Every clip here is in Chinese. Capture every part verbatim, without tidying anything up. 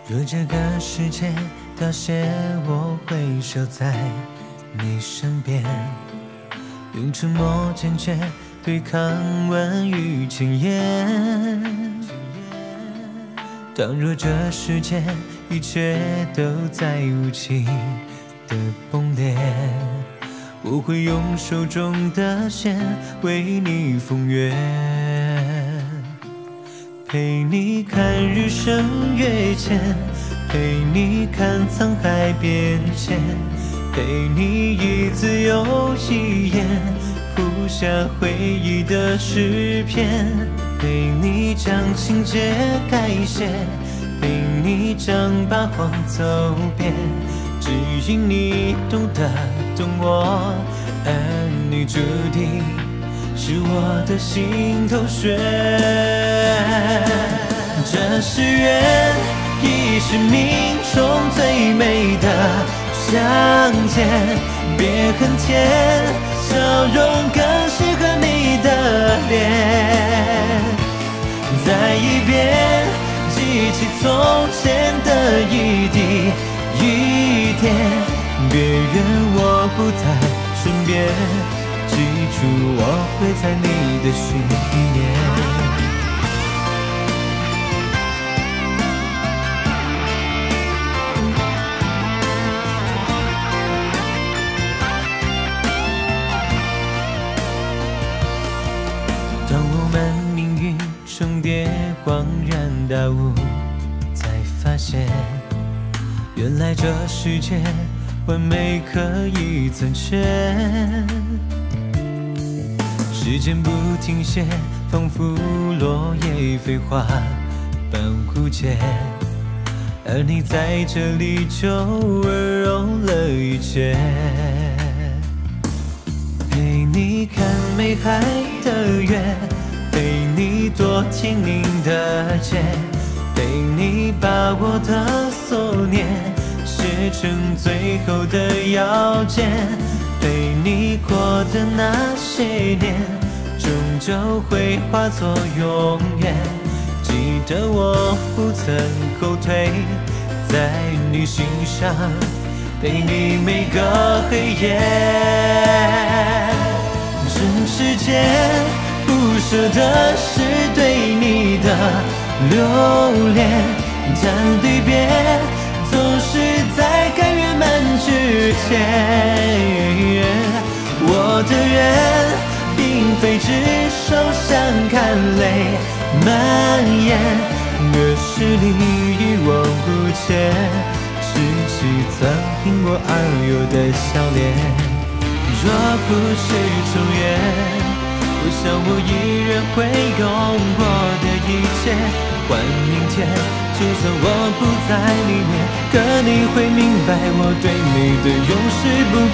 若这个世界凋谢，我会守在你身边，用沉默坚决对抗万语千言。倘若这世界一切都在无情的崩裂，我会用手中的线为你风月，陪你看日升月减，陪你看沧海变迁，陪你一字又一眼谱下回忆的诗篇，陪你将情节改写，陪你将八荒走遍，只因你懂得懂我，而你注定是我的心头血。这是缘，亦是命中最美的相见，别恨天，笑容更适合你的脸。再一遍，记起从前的一滴一点，别怨我不在身边，记住我会在你的心里面。当我们命运重叠，恍然大悟，才发现原来这世界完美可以残缺。时间不停歇，仿佛落叶飞花般枯竭，而你在这里就温柔了一切。陪你看美海的月，陪你多听您的解，陪你把我的所念写成最后的要件，陪你过的那些年，终究会化作永远。记得我不曾后退，在你心上陪你每个黑夜。人世间不舍的是对你的留恋，但离别总是在该圆满之前。我的缘并非只手相看泪蔓延，越是你一往无前，拾起曾因我而有的笑脸。若不是重缘，我想我依然会用我的一切换明天。就算我不在里面，可你会明白我对你的永世不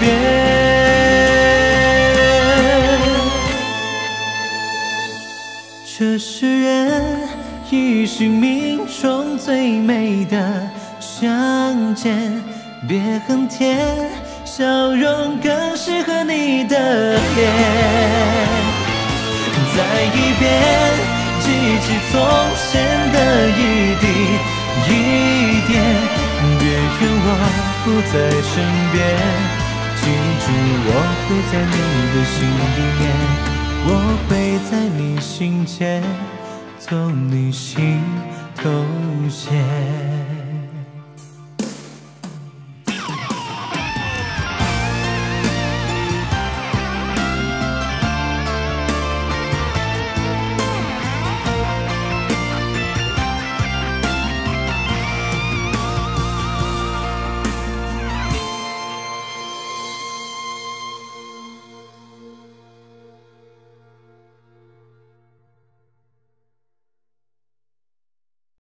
变。这是缘，亦是命中最美的相见，别恨天，笑容更适合你的脸。再一遍，记起从前的一滴一点，别怨我不在身边，记住我会在你的心里面，我会在你心间做你心头血。